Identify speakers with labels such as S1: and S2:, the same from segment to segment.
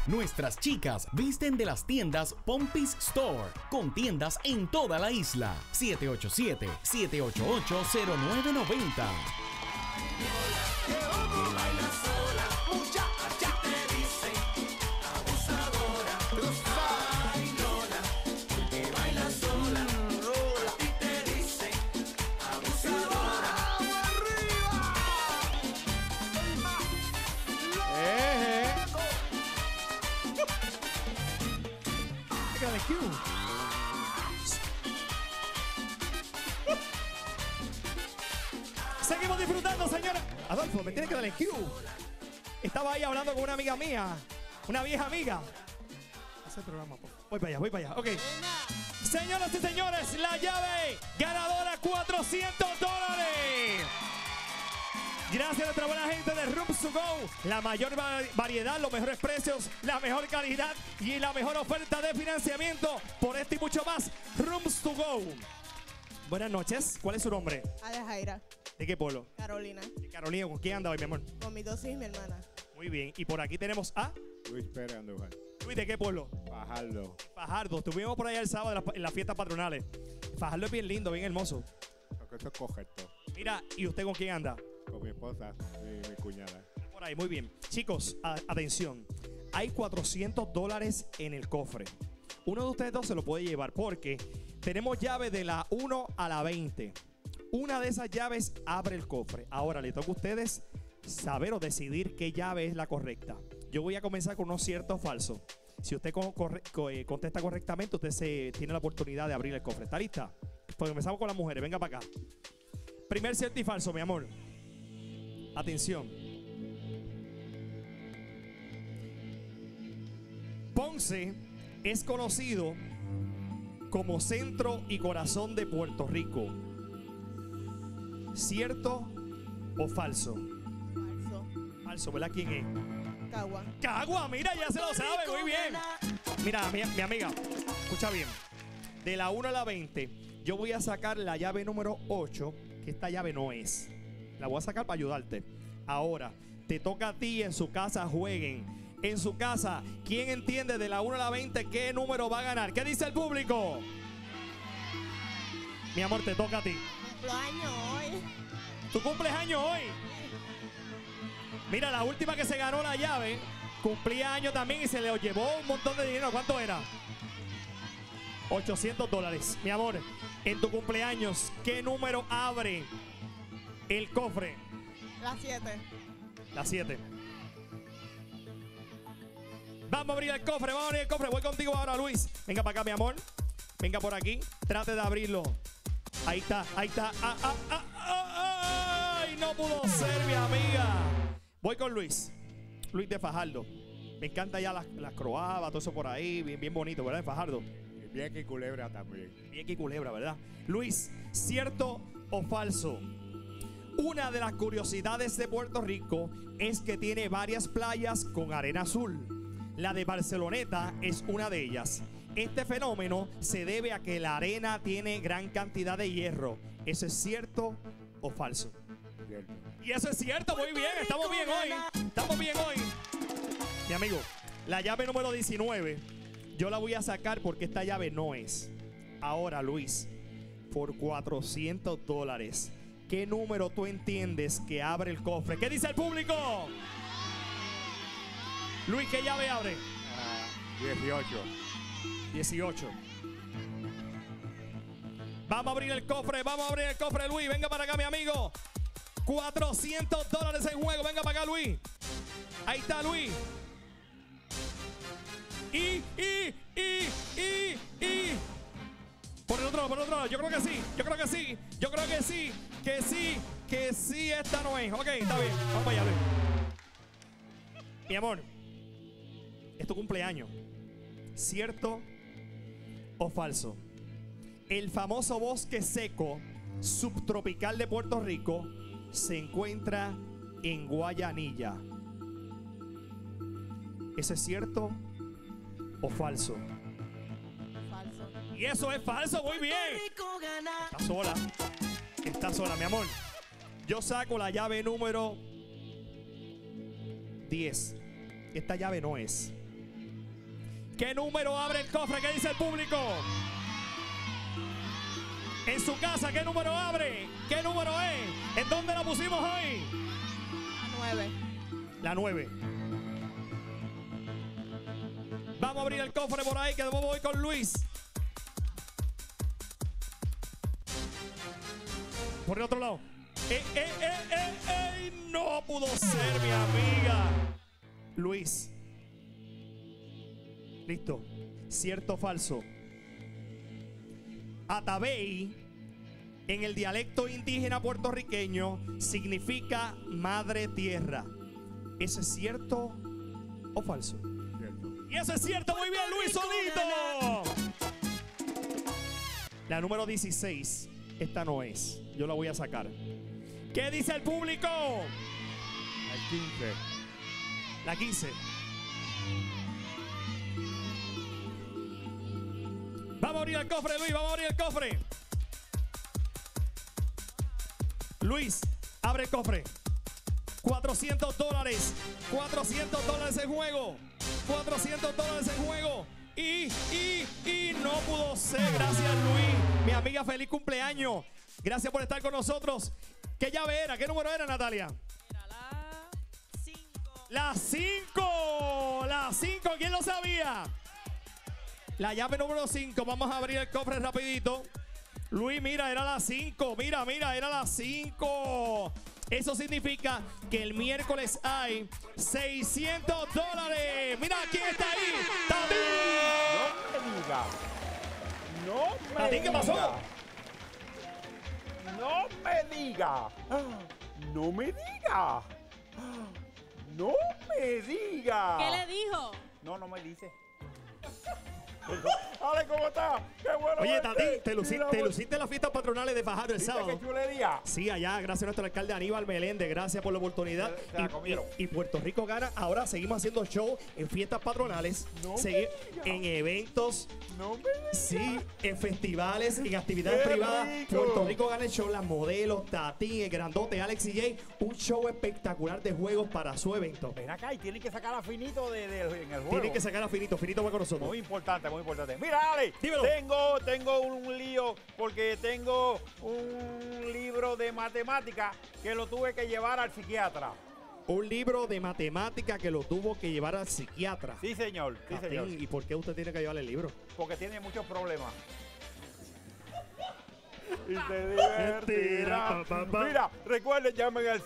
S1: Nuestras chicas visten de las tiendas Pompis Store, con tiendas en toda la isla. 787-788-0990.
S2: Seguimos disfrutando, señora. Adolfo, me tiene que dar el cue. Estaba ahí hablando con una amiga mía, una vieja amiga. Ese programa, voy para allá, ok. Señoras y señores, la llave ganadora, $400. Gracias a nuestra buena gente de Rooms to Go. La mayor variedad, los mejores precios, la mejor calidad y la mejor oferta de financiamiento. Por esto y mucho más, Rooms to Go. Buenas noches. ¿Cuál es su nombre?
S3: Alejaira.
S2: ¿De qué pueblo?
S3: Carolina.
S2: De Carolina. ¿Con quién anda hoy, mi amor?
S3: Con mis dos hijas y mi hermana.
S2: Muy bien. Y por aquí tenemos a
S4: Luis Pérez Andújar.
S2: Luis, ¿de qué pueblo?
S4: Fajardo.
S2: Fajardo. Estuvimos por allá el sábado en las fiestas patronales. Fajardo es bien lindo, bien hermoso.
S4: Porque esto es correcto.
S2: Mira, ¿y usted con quién anda?
S4: Con mi esposa y mi cuñada.
S2: Por ahí, muy bien. Chicos, atención. Hay $400 en el cofre. Uno de ustedes dos se lo puede llevar porque tenemos llaves de la 1 a la 20. Una de esas llaves abre el cofre. Ahora le toca a ustedes saber o decidir qué llave es la correcta. Yo voy a comenzar con unos ciertos o falsos. Si usted contesta correctamente, usted tiene la oportunidad de abrir el cofre. ¿Está lista? Pues comenzamos con las mujeres. Venga para acá. Primer cierto y falso, mi amor. Atención. Ponce es conocido como centro y corazón de Puerto Rico. ¿Cierto o falso?
S3: Falso.
S2: Falso, ¿verdad? ¿Quién es?
S3: Cagua.
S2: Cagua, mira, ya se lo sabe, muy bien. Mira, mi amiga, escucha bien. De la 1 a la 20, yo voy a sacar la llave número 8, que esta llave no es. La voy a sacar para ayudarte. Ahora, te toca a ti, en su casa jueguen. En su casa, ¿quién entiende de la 1 a la 20 qué número va a ganar? ¿Qué dice el público? Mi amor, te toca a ti.
S3: Cumplo años hoy.
S2: ¿Tu cumples años hoy? Mira, la última que se ganó la llave cumplía años también y se le llevó un montón de dinero. ¿Cuánto era? $800. Mi amor, en tu cumpleaños, ¿qué número abre el cofre?
S3: La 7.
S2: La 7. Vamos a abrir el cofre, vamos a abrir el cofre. Voy contigo ahora, Luis. Venga para acá, mi amor. Venga por aquí. Trate de abrirlo. Ahí está, ahí está. ¡Ay! No pudo ser, mi amiga. Voy con Luis. Luis de Fajardo. Me encanta ya las croabas, todo eso por ahí. Bien, bien bonito, ¿verdad? De Fajardo.
S4: Y bien que culebra también.
S2: Bien que culebra, ¿verdad? Luis, ¿cierto o falso? Una de las curiosidades de Puerto Rico es que tiene varias playas con arena azul. La de Barceloneta es una de ellas. Este fenómeno se debe a que la arena tiene gran cantidad de hierro. ¿Eso es cierto o falso?
S4: Cierto.
S2: Y eso es cierto, muy bien. Estamos bien hoy. Estamos bien hoy. Mi amigo, la llave número 19, yo la voy a sacar porque esta llave no es. Ahora, Luis, por $400, ¿qué número tú entiendes que abre el cofre? ¿Qué dice el público? Luis, ¿qué llave abre?
S4: 18.
S2: 18. Vamos a abrir el cofre, Luis. Venga para acá, mi amigo. $400 en juego. Venga para acá, Luis. Ahí está, Luis. Y. Por el otro lado. Yo creo que sí. Esta no es. Ok, está bien. Vamos para allá, Luis. Mi amor, es tu cumpleaños. ¿Cierto o falso? El famoso bosque seco subtropical de Puerto Rico se encuentra en Guayanilla. ¿Eso es cierto o falso?
S3: Falso.
S2: Y eso es falso, muy bien. Está sola, mi amor. Yo saco la llave número 10. Esta llave no es. ¿Qué número abre el cofre? ¿Qué dice el público? En su casa, ¿qué número abre? ¿Qué número es? ¿En dónde la pusimos hoy?
S3: La 9.
S2: La 9. Vamos a abrir el cofre por ahí, que de nuevo voy con Luis. Por el otro lado. No pudo ser, mi amiga. Luis. Listo. ¿Cierto o falso? Atabey, en el dialecto indígena puertorriqueño, significa madre tierra. ¿Eso es cierto o falso?
S4: Cierto.
S2: Y eso es cierto, muy bien, Luis solito. La número 16, esta no es. Yo la voy a sacar. ¿Qué dice el público?
S4: El 15.
S2: La 15. Vamos a abrir el cofre, Luis, vamos a abrir el cofre. Luis, abre el cofre. $400. $400 en juego. $400 en juego. Y no pudo ser. Gracias, Luis. Mi amiga, feliz cumpleaños. Gracias por estar con nosotros. ¿Qué llave era? ¿Qué número era, Natalia?
S5: Era la 5.
S2: La 5. La 5. ¿Quién lo sabía? La llave número 5. Vamos a abrir el cofre rapidito. Luis, mira, era la 5. Mira, era la 5. Eso significa que el miércoles hay $600. Mira, ¿quién está ahí? ¡Tatín!
S6: No me diga.
S2: ¿Tatín, qué pasó?
S6: No me diga. No me diga. No me diga.
S5: ¿Qué le dijo?
S6: No me dice. Ale, ¿cómo está? Qué bueno.
S2: Oye,
S6: verte.
S2: Tatín, te
S6: Mira,
S2: luciste en las fiestas patronales de Fajardo el
S6: ¿viste
S2: sábado.
S6: qué chulería?
S2: Sí, allá, gracias a nuestro alcalde Aníbal Meléndez, gracias por la oportunidad.
S6: Se la comieron.
S2: Y Puerto Rico gana. Ahora seguimos haciendo show en fiestas patronales,
S6: No me
S2: seguir
S6: diga.
S2: en eventos,
S6: No me diga.
S2: sí, en festivales, en actividades
S6: ¡Qué
S2: privadas.
S6: rico!
S2: Puerto Rico gana el show, las modelos, Tatín, el grandote, Alex y Jay. Un show espectacular de juegos para su evento.
S6: Ven acá y tienen que sacar a Finito en el juego.
S2: Tienen que sacar a Finito. Finito va con nosotros.
S6: Muy importante, muy importante. Mira, Ale,
S2: Dímelo.
S6: tengo un lío porque tengo un libro de matemática que lo tuve que llevar al psiquiatra.
S2: Un libro de matemática que lo tuvo que llevar al psiquiatra.
S6: Sí, señor. Sí,
S2: Tatín,
S6: señor.
S2: ¿y por qué usted tiene que llevarle el libro?
S6: Porque tiene muchos problemas. Y te divertirá. Mira, recuerden, llamen al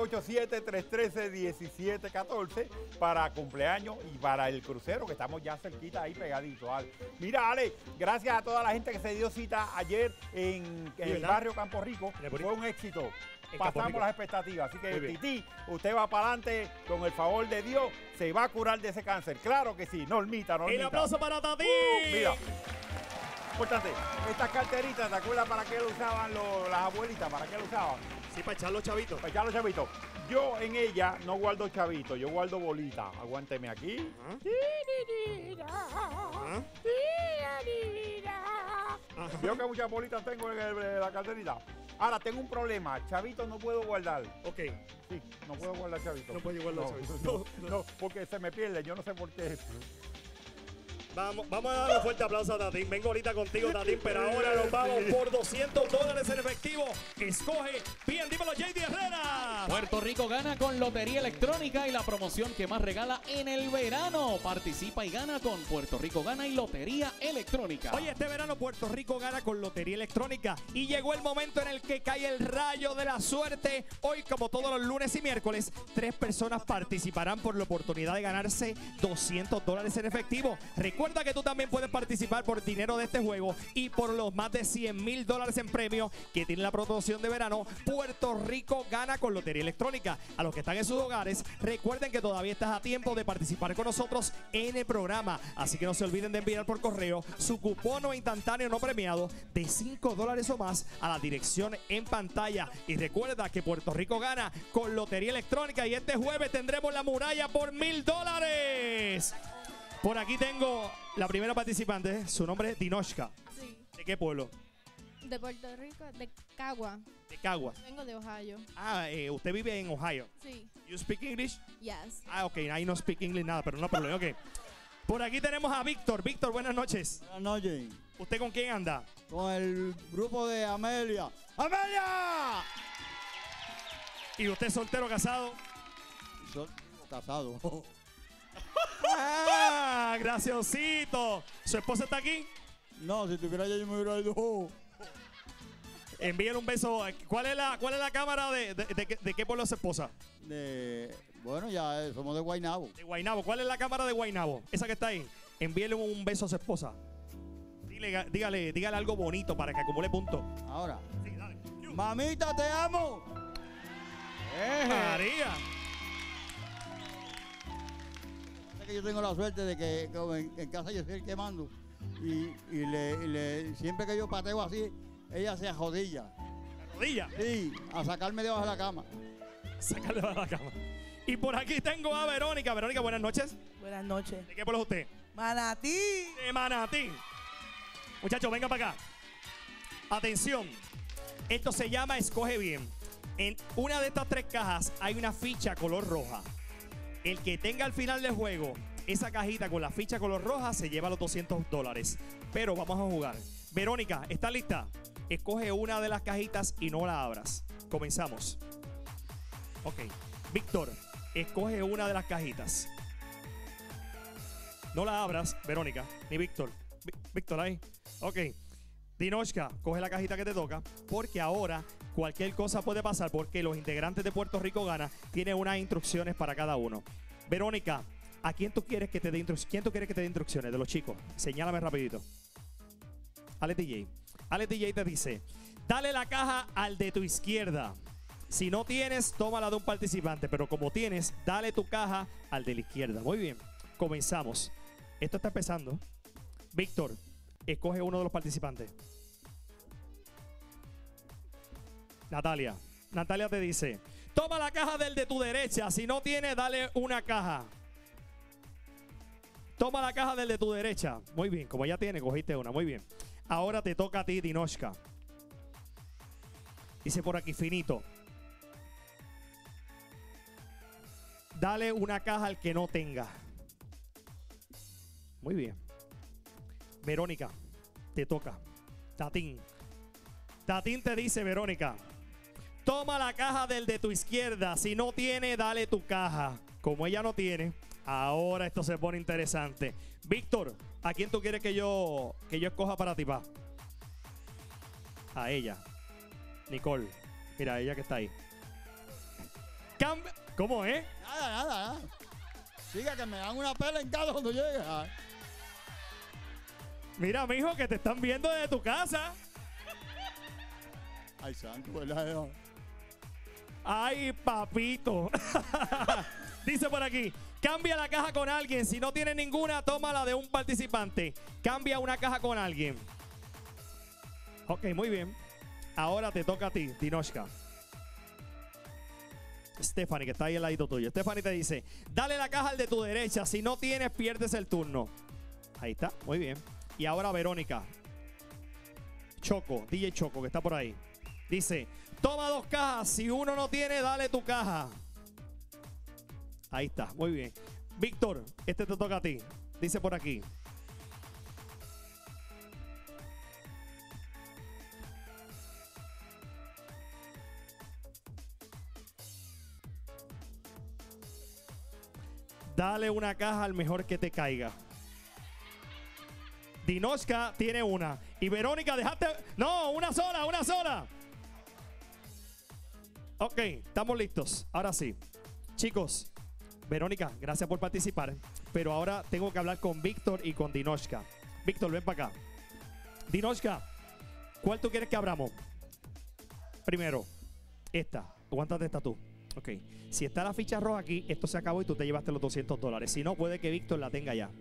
S6: 787-313-1714 para cumpleaños y para el crucero, que estamos ya cerquita ahí pegaditos. Ale. Mira, Ale, gracias a toda la gente que se dio cita ayer en el
S2: ¿verdad?
S6: barrio Campo Rico.
S2: En el
S6: Fue un éxito.
S2: En Campo
S6: Pasamos
S2: Rico.
S6: las expectativas. Así que,
S2: Muy bien.
S6: Titi, usted va para adelante con el favor de Dios. Se va a curar de ese cáncer. Claro que sí. Normita.
S2: El aplauso para Tatín.
S6: Mira. Importante, estas carteritas, ¿te acuerdas para qué lo usaban las abuelitas? ¿Para qué lo usaban?
S2: Sí, para echar los chavitos.
S6: Para echar los chavitos. Yo en ella no guardo chavitos, yo guardo bolitas. Aguánteme aquí.
S2: ¿Ah? Ajá.
S6: Veo que muchas bolitas tengo en la carterita. Ahora, tengo un problema. Chavitos no puedo guardar.
S2: Ok.
S6: Sí, no puedo guardar chavitos.
S2: No puedo guardar chavitos.
S6: No,
S2: No,
S6: no, porque se me pierde. Yo no sé por qué.
S2: Vamos a darle un fuerte aplauso a Tatín. Vengo ahorita contigo, Tatín, pero ahora nos vamos por $200 en efectivo. Escoge bien, dímelo, JD Herrera.
S1: Puerto Rico gana con Lotería Electrónica y la promoción que más regala en el verano. Participa y gana con Puerto Rico Gana y Lotería Electrónica.
S2: Oye, este verano Puerto Rico gana con Lotería Electrónica y llegó el momento en el que cae el rayo de la suerte. Hoy, como todos los lunes y miércoles, 3 personas participarán por la oportunidad de ganarse $200 en efectivo. Recuerda que tú también puedes participar por dinero de este juego y por los más de $100,000 en premios que tiene la promoción de verano. Puerto Rico gana con Lotería Electrónica. A los que están en sus hogares, recuerden que todavía estás a tiempo de participar con nosotros en el programa. Así que no se olviden de enviar por correo su cupón o instantáneo no premiado de $5 o más a la dirección en pantalla. Y recuerda que Puerto Rico gana con Lotería Electrónica y este jueves tendremos la muralla por $1,000. Por aquí tengo la primera participante. Su nombre es Dinoshka.
S3: Sí.
S2: ¿De qué pueblo?
S3: De Puerto Rico, de Cagua.
S2: De Caguas.
S3: Vengo de Ohio.
S2: Ah, usted vive en Ohio.
S3: Sí.
S2: You speak English?
S3: Yes.
S2: Ah, ok, I no speak English nada, pero no problema, ok. Por aquí tenemos a Víctor. Víctor, buenas noches.
S7: Buenas noches.
S2: ¿Usted con quién anda?
S7: Con el grupo de Amelia. ¡Amelia!
S2: ¿Y usted soltero, casado?
S7: Soy casado.
S2: ¡Ah! Graciosito. ¿Su esposa está aquí?
S7: No, si tuviera yo me hubiera ido.
S2: Envíenle un beso. ¿Cuál es la cámara de qué pueblo es su esposa?
S7: Bueno, ya somos de Guaynabo.
S2: De Guaynabo. ¿Cuál es la cámara de Guaynabo? Esa que está ahí. Envíele un beso a su esposa. Dígale algo bonito para que acumule puntos.
S7: Ahora.
S2: Sí, dale.
S7: Mamita, te amo.
S2: María.
S7: Sé que yo tengo la suerte de que como en casa yo soy el que mando. Y siempre que yo pateo así, ella se ajodilla.
S2: Rodilla.
S7: Sí, a sacarme debajo de la cama.
S2: Sácale de la cama. Y por aquí tengo a Verónica. Verónica, buenas noches.
S8: Buenas noches.
S2: ¿De qué pueblo es usted?
S8: Manatí.
S2: De Manatí. Muchachos, venga para acá. Atención. Esto se llama Escoge Bien. En una de estas 3 cajas hay una ficha color roja. El que tenga al final del juego esa cajita con la ficha color roja se lleva los $200. Pero vamos a jugar. Verónica, ¿estás lista? Escoge una de las cajitas y no la abras. Comenzamos. Ok. Víctor, escoge una de las cajitas. No la abras, Verónica, ni Víctor. Víctor, ahí. Ok. Dinoshka, coge la cajita que te toca, porque ahora cualquier cosa puede pasar, porque los integrantes de Puerto Rico Gana tienen unas instrucciones para cada uno. Verónica, ¿a quién tú quieres que te dé instrucciones? ¿Quién tú quieres que te dé instrucciones de los chicos? Señálame rapidito. Ale DJ. Ale DJ te dice, dale la caja al de tu izquierda. Si no tienes, tómala de un participante, pero como tienes, dale tu caja al de la izquierda. Muy bien, comenzamos. Esto está empezando. Víctor, escoge uno de los participantes. Natalia. Natalia te dice, toma la caja del de tu derecha. Si no tiene, dale una caja. Toma la caja del de tu derecha. Muy bien, como ya tiene, cogiste una. Muy bien. Ahora te toca a ti, Dinoshka. Dice por aquí, finito. Dale una caja al que no tenga. Muy bien. Verónica, te toca. Tatín. Tatín te dice, Verónica, toma la caja del de tu izquierda. Si no tiene, dale tu caja. Como ella no tiene, ahora esto se pone interesante. Víctor, ¿a quién tú quieres que yo escoja para ti, pa? A ella. Nicole. Mira, ella que está ahí. ¿Cómo es?
S7: Nada. Siga que me dan una pela en cada cuando llegue.
S2: Mira, mijo, que te están viendo desde tu casa.
S7: Ay, santo, ¿verdad?
S2: Ay, papito. Dice por aquí, cambia la caja con alguien. Si no tiene ninguna, tómala de un participante. Cambia una caja con alguien. Ok, muy bien. Ahora te toca a ti, Dinoshka. Stephanie, que está ahí al ladito tuyo. Stephanie te dice, dale la caja al de tu derecha. Si no tienes, pierdes el turno. Ahí está, muy bien. Y ahora Verónica. Choco, DJ Choco, que está por ahí. Dice, toma 2 cajas. Si uno no tiene, dale tu caja. Ahí está, muy bien. Víctor, este te toca a ti. Dice por aquí. Dale una caja al mejor que te caiga. Dinoshka tiene una. Y Verónica, dejaste. No, una sola. Ok, estamos listos. Ahora sí. Chicos, Verónica, gracias por participar. Pero ahora tengo que hablar con Víctor y con Dinoshka. Víctor, ven para acá. Dinoshka, ¿cuál tú quieres que abramos? Primero, esta. ¿Cuántas de estas tú? Ok. Si está la ficha roja aquí, esto se acabó y tú te llevaste los $200. Si no, puede que Víctor la tenga ya.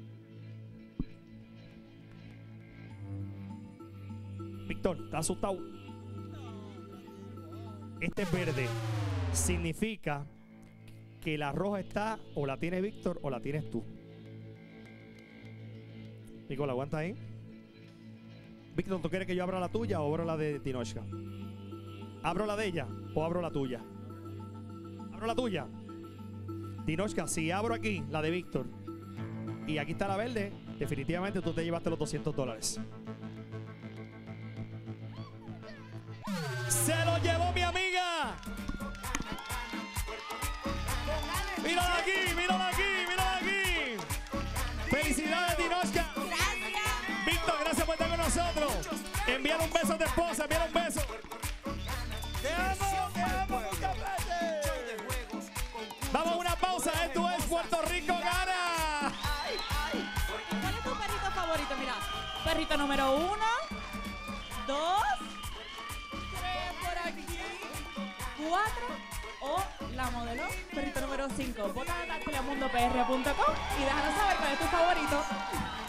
S2: Víctor, ¿estás asustado? Este es verde. Significa que la roja está o la tiene Víctor o la tienes tú. Nicola, aguanta ahí. Víctor, ¿tú quieres que yo abra la tuya o abro la de Dinoshka? ¿Abro la de ella o abro la tuya? Abro la tuya. Dinoshka, si abro aquí la de Víctor, Y aquí está la verde. Definitivamente tú te llevaste los $200. ¡Se lo llevó mi amiga! ¡Mírala aquí! ¡Mírala aquí! ¡Mírala aquí! ¡Felicidades, Dinoshka!
S5: Gracias.
S2: Víctor, gracias por estar con nosotros. Enviar un beso a tu esposa, enviar un beso. ¡Te amo muchas veces! Vamos a una pausa. Esto es Puerto Rico Gana.
S5: ¿Cuál es tu perrito favorito? Mira, perrito número 1, 2, 3 por aquí, 4 o la modelo, perrito número 5. Vota en teleamundopr.com y déjanos saber cuál es tu favorito.